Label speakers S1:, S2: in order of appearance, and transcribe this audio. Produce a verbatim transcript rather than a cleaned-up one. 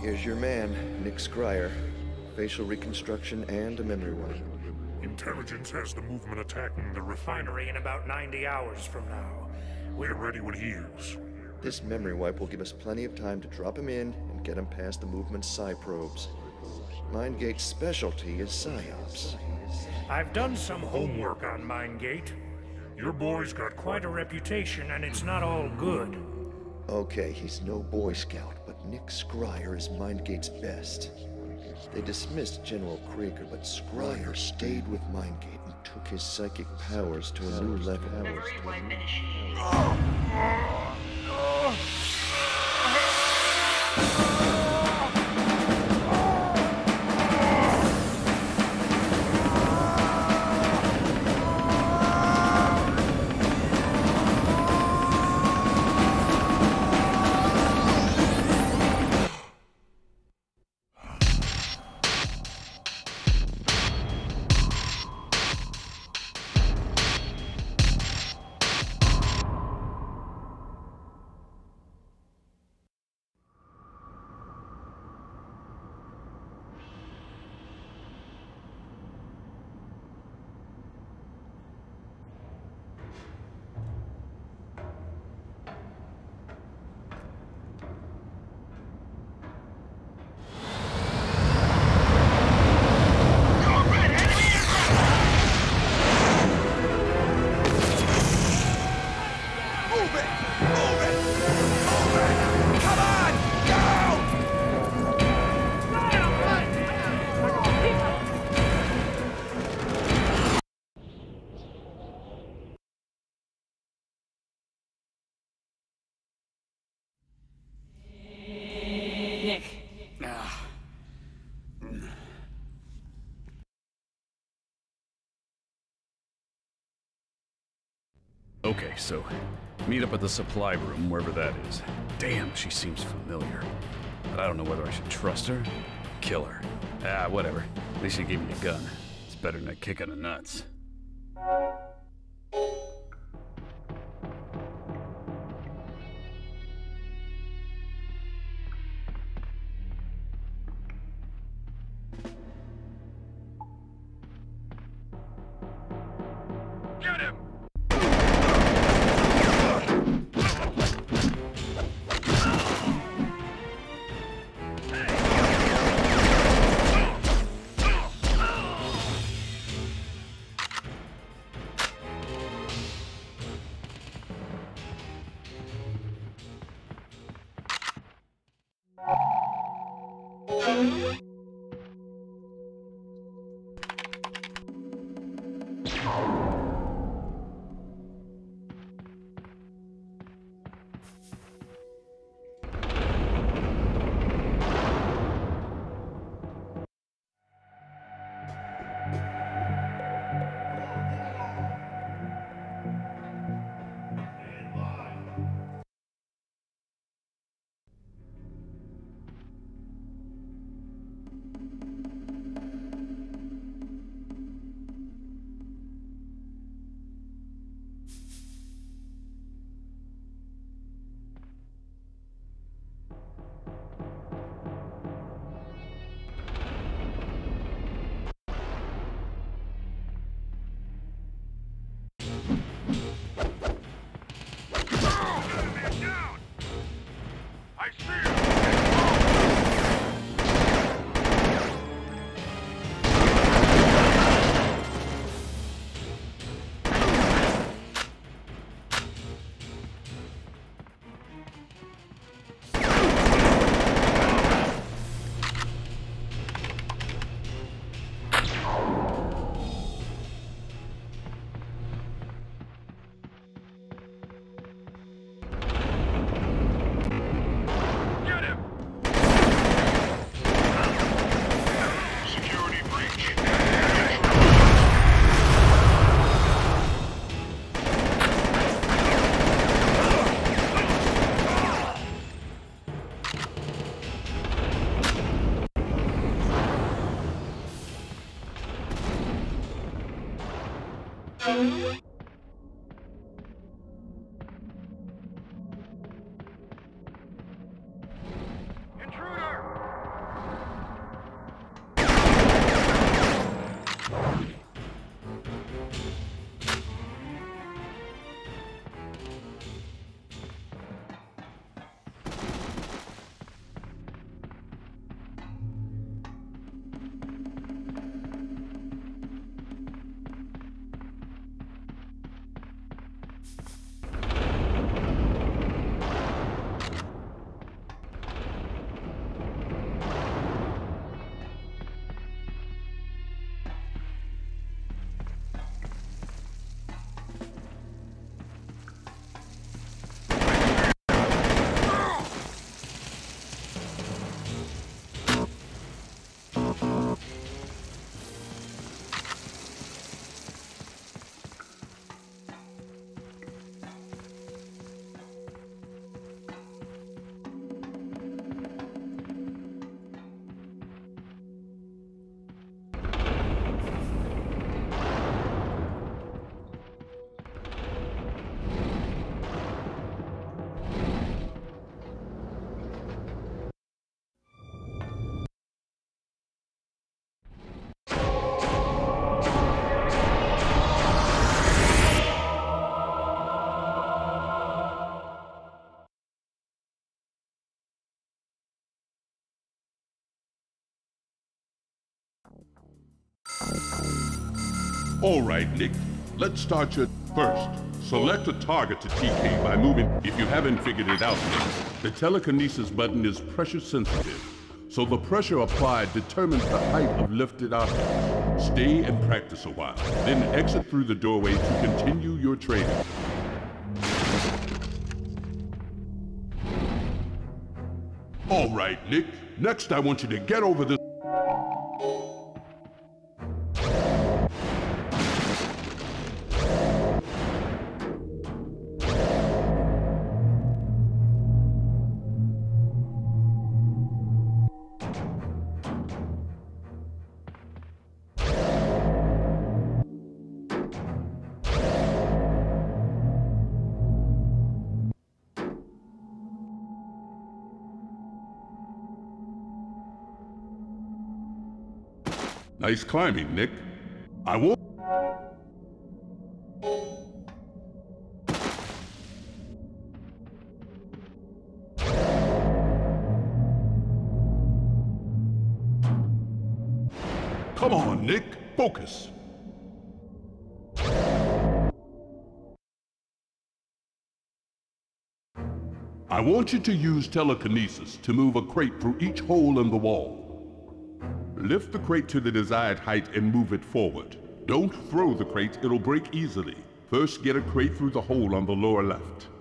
S1: Here's your man, Nick Scryer. Facial reconstruction and a memory wipe.
S2: Intelligence has the movement attacking the refinery in about ninety hours from now. We're ready when he is.
S1: This memory wipe will give us plenty of time to drop him in and get him past the movement's psi probes. Mindgate's specialty is Psi-Ops.
S2: I've done some homework on Mindgate. Your boy's got quite a reputation, and it's not all good.
S1: Okay, he's no Boy Scout, but Nick Scryer is Mindgate's best. They dismissed General Krieger, but Scryer stayed with Mindgate and took his psychic powers to a new level.
S3: Memory wipe initiated.
S4: Nick.
S5: Ah. Okay, so meet up at the supply room, wherever that is. Damn, she seems familiar. But I don't know whether I should trust her, kill her. Ah, whatever. At least she gave me a gun. It's better than a kick in the nuts.
S2: Get him!
S4: All right, Nick. Let's start your first. Select a target to T K by moving. If you haven't figured it out yet, the telekinesis button is pressure sensitive, so the pressure applied determines the height of lifted objects. Stay and practice a while, then exit through the doorway to continue your training. All right, Nick. Next, I want you to get over this. Nice climbing, Nick. I won't. Come on, Nick. Focus. I want you to use telekinesis to move a crate through each hole in the wall. Lift the crate to the desired height and move it forward. Don't throw the crate, it'll break easily. First, get a crate through the hole on the lower left.